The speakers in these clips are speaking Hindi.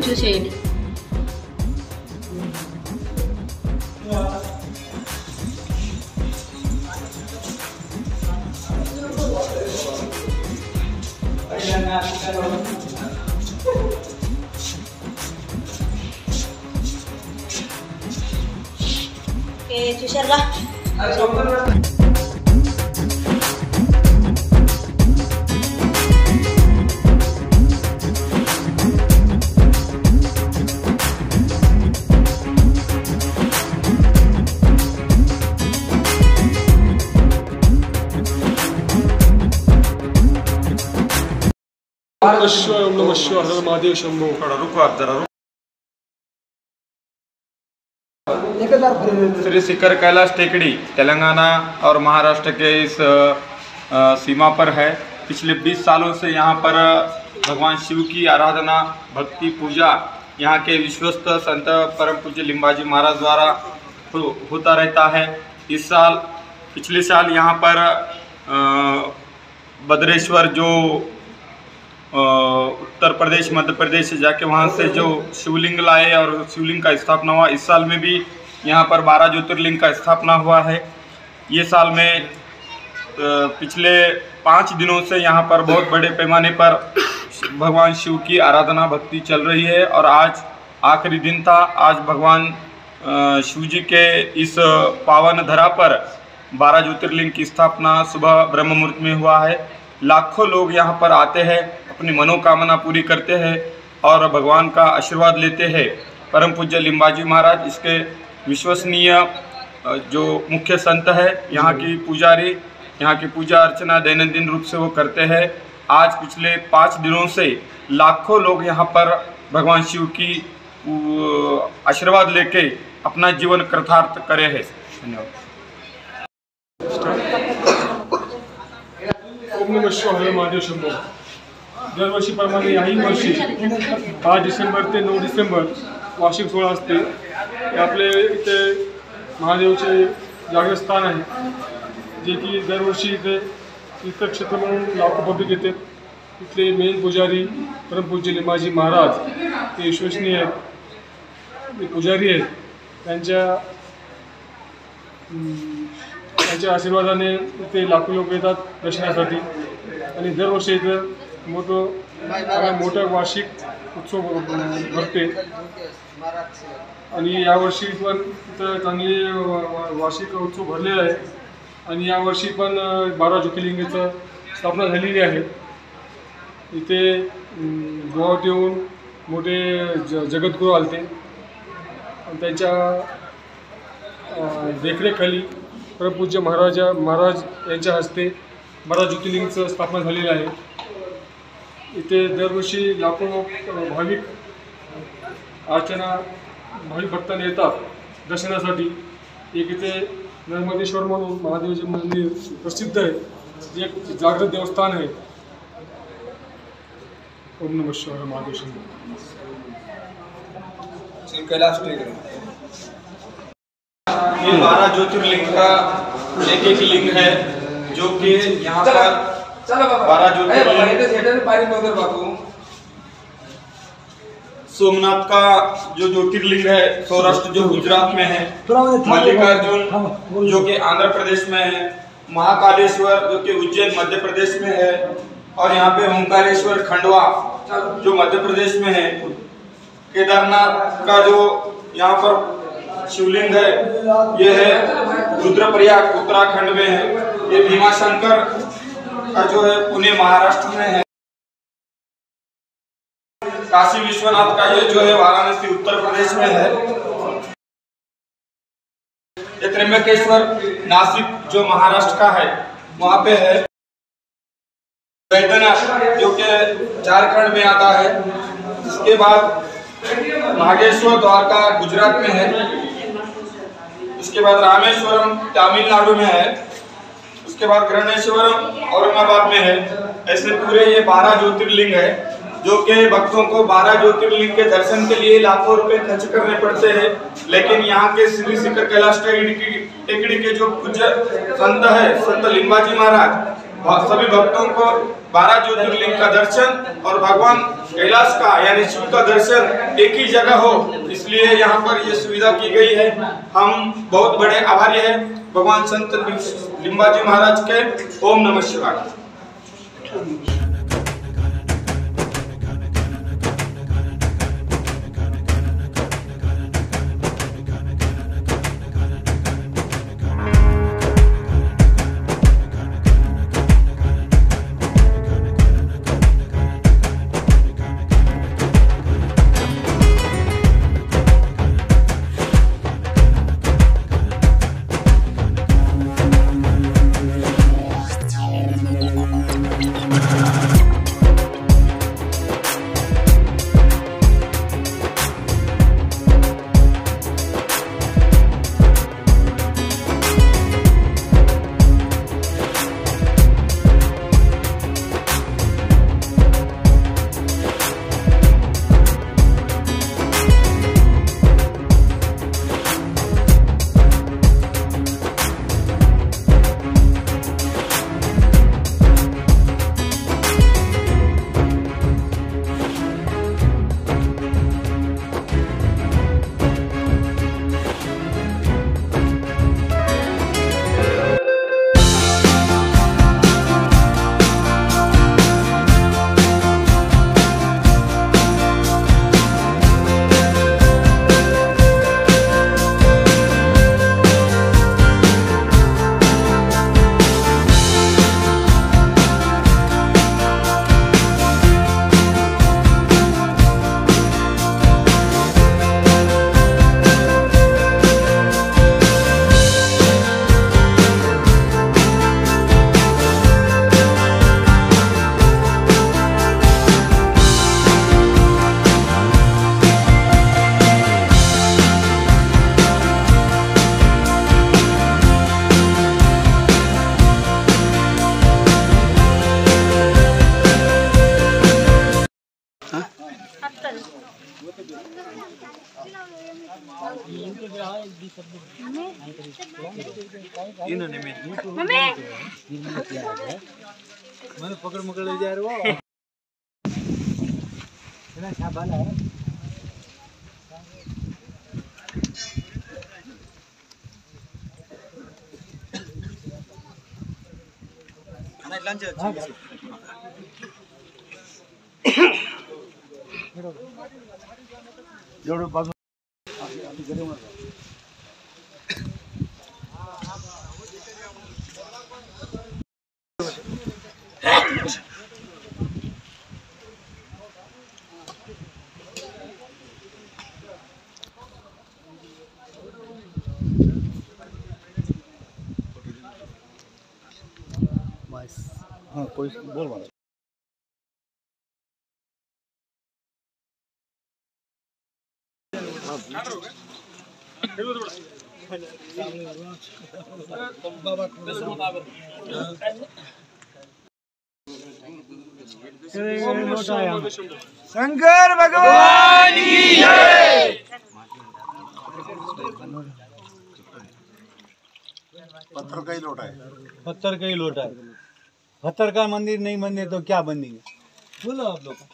చూసేయండి. ఓకే చూశారుగా. ओम नमः शिवाय हर महादेव शंभो। रुको आप जरा श्री शिखर कैलाश टेकड़ी तेलंगाना और महाराष्ट्र के इस सीमा पर है। पिछले 20 सालों से यहाँ पर भगवान शिव की आराधना भक्ति पूजा यहाँ के विश्वस्त संत परम पूज्य लिंबाजी महाराज द्वारा होता रहता है। इस साल पिछले साल यहाँ पर भद्रेश्वर जो उत्तर प्रदेश मध्य प्रदेश से जाके वहाँ से जो शिवलिंग लाए और शिवलिंग का स्थापना हुआ। इस साल में भी यहाँ पर 12 ज्योतिर्लिंग का स्थापना हुआ है। ये साल में पिछले 5 दिनों से यहाँ पर बहुत बड़े पैमाने पर भगवान शिव की आराधना भक्ति चल रही है और आज आखिरी दिन था। आज भगवान शिव जी के इस पावन धरा पर 12 ज्योतिर्लिंग की स्थापना सुबह ब्रह्म मुहूर्त में हुआ है। लाखों लोग यहाँ पर आते हैं, अपनी मनोकामना पूरी करते हैं और भगवान का आशीर्वाद लेते हैं। परम पूज्य लिंबाजी महाराज इसके विश्वसनीय जो मुख्य संत है, यहाँ की पुजारी, यहाँ की पूजा अर्चना दैनंदिन रूप से वो करते हैं। आज पिछले 5 दिनों से लाखों लोग यहाँ पर भगवान शिव की आशीर्वाद लेके अपना जीवन कृतार्थ करे हैं। धन्यवाद। ओम नमः शिवाय हर महादेव शंभो। दरवर्षीप्रमाणे याही वर्षी 5 डिसेंबर ते 9 डिसेंबर वार्षिक सोहळा असते। आपले इथे महादेवचे जागृत स्थान आहे, जे की दरवर्षी इथे तीर्थक्षेत्र म्हणून लाखो पब्लिक येते। इथले मेन पुजारी परमपूज्य लिंबाजी महाराज ते विश्वसनीय आहेत, ते पुजारी आहेत। त्यांच्या आशीर्वादाने इथे लाखो लोक येतात दर्शनासाठी आणि दरवर्षी इथं मोठा वार्षिक उत्सव भरते आणि यावर्षी पण इथं चांगले वार्षिक उत्सव भरलेला आहे आणि यावर्षी पण 12 ज्योतिर्लिंगाची स्थापना झालेली आहे। इथे गोवात येऊन मोठे जगद्गुरू आलते आणि त्यांच्या देखरेखाली परमपूज्य महाराज यांच्या हस्ते 12 ज्योतिर्लिंगाची स्थापना झालेली आहे। इथे दरवर्षी लाखो भाविक भाविक भक्तांनी येतात दर्शनासाठी। एक इथे नर्मदेश्वर म्हणून महादेवचे मंदिर प्रसिद्ध आहे, जे एक जागृत देवस्थान आहे। ओम नमः शिवाय महादेव शंभो। श्री कैलाश टेकड़ी ये 12 ज्योतिर्लिंग का एक लिंग है, जो कि यहाँ पर 12 ज्योतिर्लिंग सोमनाथ का जो ज्योतिर्लिंग है सौराष्ट्र जो गुजरात में है, मल्लिकार्जुन जो कि आंध्र प्रदेश में है, महाकालेश्वर जो कि उज्जैन मध्य प्रदेश में है और यहाँ पे ओंकारेश्वर खंडवा जो मध्य प्रदेश में है। केदारनाथ का जो यहाँ पर शिवलिंग है ये है रुद्रप्रयाग उत्तराखंड में है। ये भीमाशंकर का जो है पुणे महाराष्ट्र में है। काशी विश्वनाथ का ये जो है वाराणसी उत्तर प्रदेश में है। ये त्र्यंबकेश्वर नासिक जो महाराष्ट्र का है वहाँ पे है। वैद्यनाथ जो कि झारखंड में आता है। इसके बाद नागेश्वर द्वारका गुजरात में है। उसके बाद रामेश्वरम तमिलनाडु में है। उसके बाद गणेश्वरम औरंगाबाद में है। ऐसे पूरे ये 12 ज्योतिर्लिंग है, जो कि भक्तों को 12 ज्योतिर्लिंग के दर्शन के लिए लाखों रुपए खर्च करने पड़ते हैं। लेकिन यहाँ के श्री शिखर कैलाश टेकड़ी के जो पूज्य संत है, संत लिंबाजी महाराज, सभी भक्तों को 12 ज्योतिर्लिंग का दर्शन और भगवान कैलाश का यानी शिव का दर्शन एक ही जगह हो, इसलिए यहाँ पर ये सुविधा की गई है। हम बहुत बड़े आभारी हैं भगवान संत लिम्बाजी महाराज के। ओम नमः शिवाय। मैंने पकड़ मकड़ ले जा रहे हो है जोड़ो पास हाँ कोई बोल रहा शंकर भगवान की जय। पत्थर का ही लोटा है, पत्थर का ही लोटा है। पत्थर का मंदिर नहीं बने तो क्या बनेंगे बोलो आप लोग।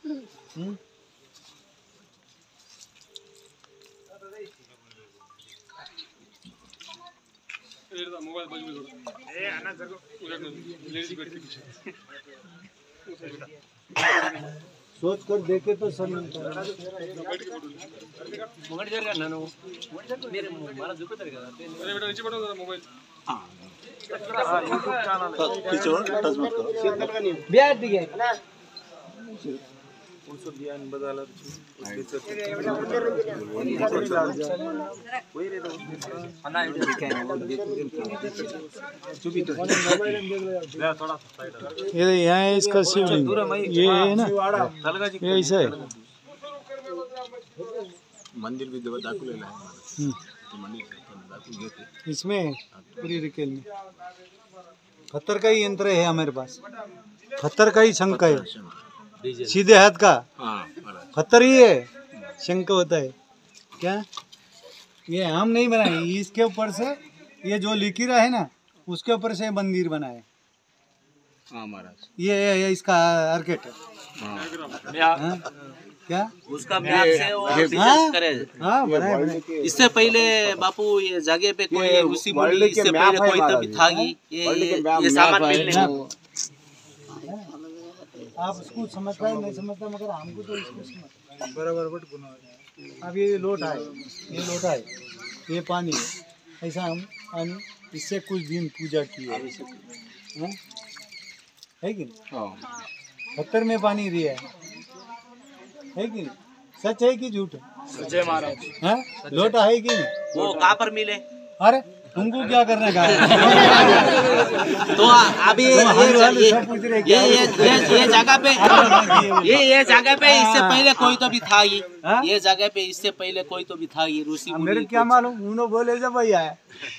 सोच कर देखे तो सब मिलता ये यहाँ है इसका शिवलिंग, ये है ना, ये ऐसा है। मंदिर भी दाखुलेला आहे इसमें पूरी रिकेल में पत्थर का ही यंत्र है हमारे पास, पत्थर का ही शंख है, सीधे हाथ का पत्थर ही है, शंख होता है क्या। ये हम नहीं बनाए, इसके ऊपर से ये जो लिकीरा है ना उसके ऊपर से मंदिर बनाए। हाँ महाराज। ये इसका आर्किटेक्ट हाँ? क्या उसका म्याद से वो डिस्कस करे। हाँ बनाए इससे पहले बापू ये जगह पे कोई रूसी बोली, इससे पहले कोई तभी था कि ये सामान मिलने। आप उसको समझता है नहीं समझता, मगर हमको तो इसको समझ बराबर बट गुना। अब ये लोटा है, ये पानी है, ऐसा हम पानी इससे कुछ दिन पूजा की है कि नहीं? पत्थर में पानी दिया है कि नहीं? सच है कि झूठ है? सच है महाराज। हाँ? लोटा है कि नहीं? वो कहाँ पर मिले? अरे तुमको क्या करने का है? तो अभी ये जगह पे इससे पहले कोई तो भी था ही, ये जगह पे इससे पहले कोई तो भी था ही रूसी। मेरे क्या मालूम, उन्होंने बोले जब भैया है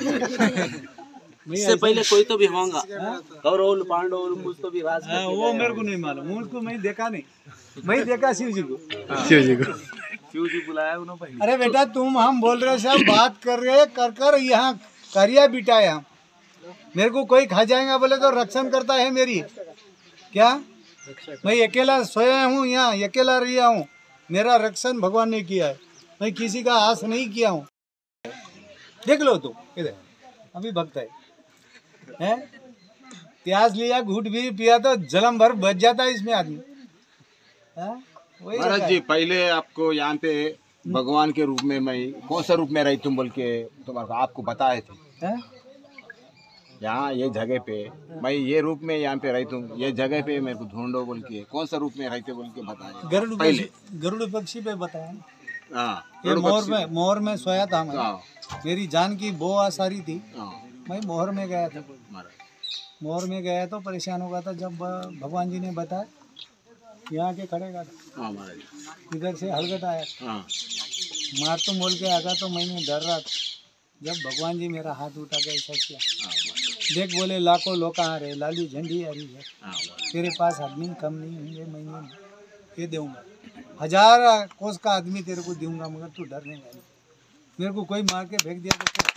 इससे पहले कोई तो भी होगा, कौरव पांडव कुछ तो भी राज। वो मेरे को नहीं मालूम, उसको मैं देखा नहीं, मैं देखा शिव जी को। शिव जी बुलाया उन्होंने। अरे बेटा तुम हम बोल रहे सब बात कर रहे कर यहाँ करिया बिटाया, मेरे को कोई खा जाएगा बोले तो रक्षण करता है मेरी क्या? मैं अकेला सोया हूँ यहाँ, अकेला रहा हूँ, मेरा रक्षण भगवान ने किया है, मैं किसी का आस नहीं किया हूँ। देख लो तुम इधर अभी भक्त है प्यास लिया घूट भी पिया तो जलम भर बच जाता है इसमें आदमी। महाराज जी पहले आपको यहाँ पे भगवान के रूप में मैं कौन सा रूप में रही तुम बोल के तुम्हारा आपको बताए थे? यहाँ ये जगह पे मैं ये रूप में यहाँ पे रही तुम, ये जगह पे मेरे को ढूंढो बोल के कौन सा रूप में रहते बोल के बताए? गरुड़ पक्षी पे बताया। हाँ ये मोर में सोया था मैं, मेरी जान की बो आसारी थी, मैं मोहर में गया था। मोहर में गया तो परेशान हो गया था, जब भगवान जी ने बताया यहाँ के खड़ेगा था, इधर से हलगत आया मार तो बोल के आगा, तो मैंने डर रहा था। जब भगवान जी मेरा हाथ उठा के ऐसा किया, देख बोले लाखों लोग आ रहे, लाली झंडी आ रही है, तेरे पास आदमी कम नहीं होंगे, मैंने ये दूंगा 1000 कोस का आदमी तेरे को दूंगा, मगर तू डरने वाली। मेरे को कोई मार के फेंक दिया तो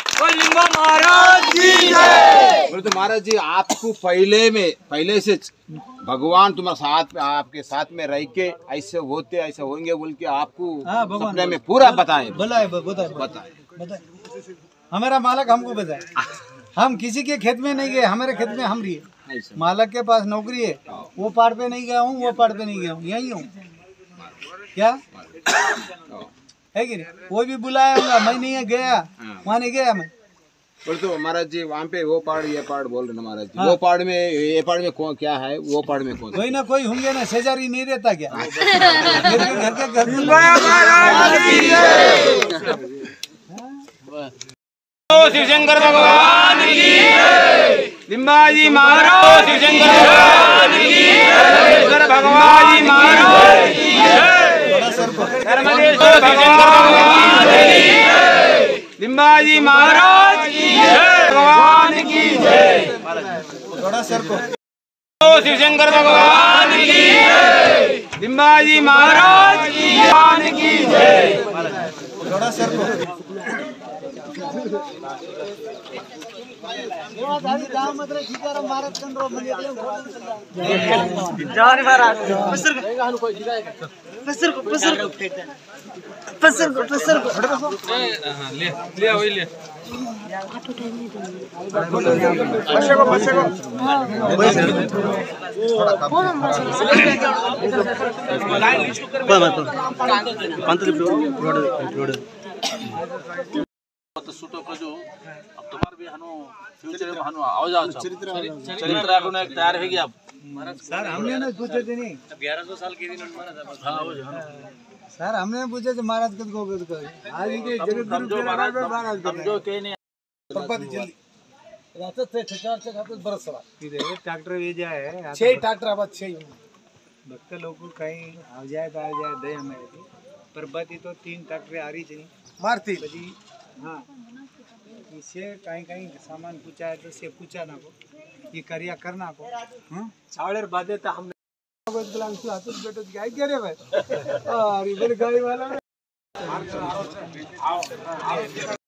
बोले तो महाराज जी आपको पहले से भगवान तुम्हारे साथ में आपके साथ में रह के ऐसे होते ऐसे होंगे बोल के आपको सपने में पूरा बताए बताए हमारा मालक हमको बताए। हम किसी के खेत में नहीं गए, हमारे खेत में हम रहिए, मालक के पास नौकरी है, वो पार पे नहीं गया हूँ, वो पार पे नहीं गया हूँ, यही हूँ क्या है कि नहीं? वो भी बुलाया होगा, मैं नहीं गया वहाँ नहीं गया मैं। बोले तो महाराज जी वहाँ पे वो पहाड़ ये पहाड़ बोल रहे ना महाराज जी, वो पहाड़ में ये पहाड़ में कौन क्या है, वो पहाड़ में कौन? कोई ना कोई होंगे ना, शेजारी नहीं रहता क्या? मेरे घर के शिवशंकर भगवान की लिम्बाजी मारो, शिवशंकर भगवान की भगवान जी मारो, धर्मदेश्वर भगवान की लिम्बाजी महाराज की भगवान की जय। थोड़ा सर को शिवशंकर भगवान की लिम्बाजी महाराज की भगवान की जय। थोड़ा सर को तुम्हारे भी हनु फ्यूचर में हनु आओ जाओ चरित्र आपको एक तैयार हो गया सर। हमने ना पूछे थे नहीं 1100 साल के दिन सर, हमने पूछे थे महाराज को आज के जगत महाराज समझो के नहीं जल्दी रात से 4 से 5 बरस सवा इधर ट्रैक्टर ले जाए 6 ट्रैक्टर आबाद 6 भक्त लोग को कहीं आ जाए दे हमें पर बात तो 3 ट्रैक्टर आ रही चाहिए मारती बजी। हाँ इससे कहीं सामान पूछा है तो से पूछा ना को ये करिया करना को चावलेर बादे तो हमने हाथ बैठो क्या रे भाई अरे गाड़ी वाला